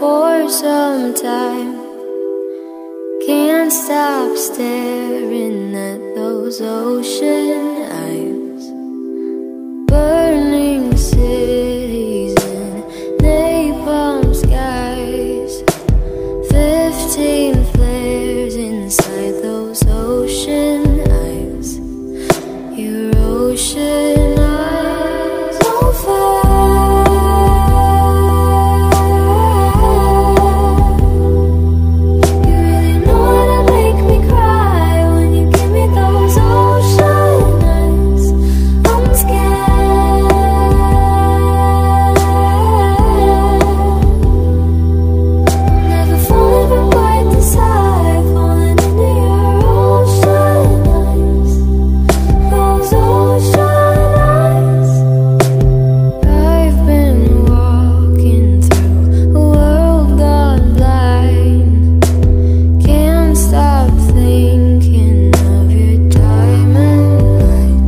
for some time. Can't stop staring at those ocean eyes. Burning cities and napalm skies. 15 flares inside those ocean eyes. Your ocean eyes on fire. You really know how to make me cry when you give me those ocean eyes. I'm scared. Never falling from quite this high, falling into your ocean eyes. Those ocean eyes. I've been walking through a world gone blind. Can't stop thinking of your diamond line.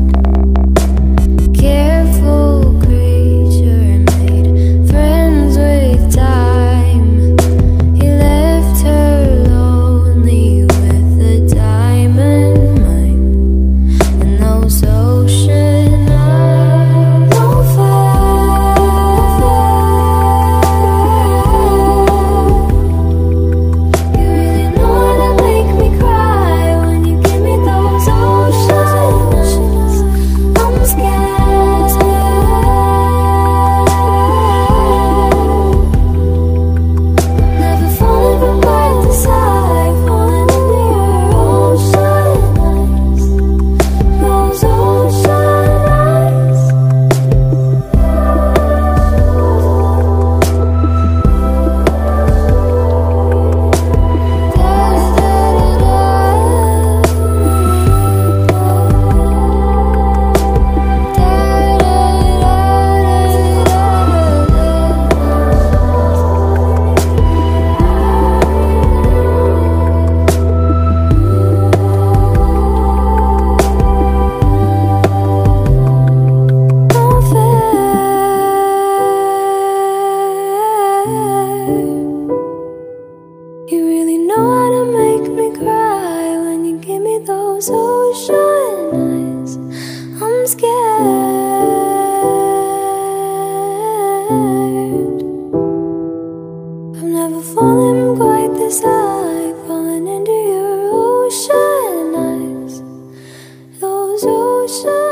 Careful creature made friends with time. He left her lonely with the diamond mine. And those ocean eyes on fire. You really know how to make me cry when you give me those ocean eyes. I'm scared. Never falling from quite this high, falling into your ocean eyes. Those ocean eyes. You really know how to make me cry when you give me those ocean eyes. I'm scared. I've never fallen quite this high, falling into your ocean eyes. Those ocean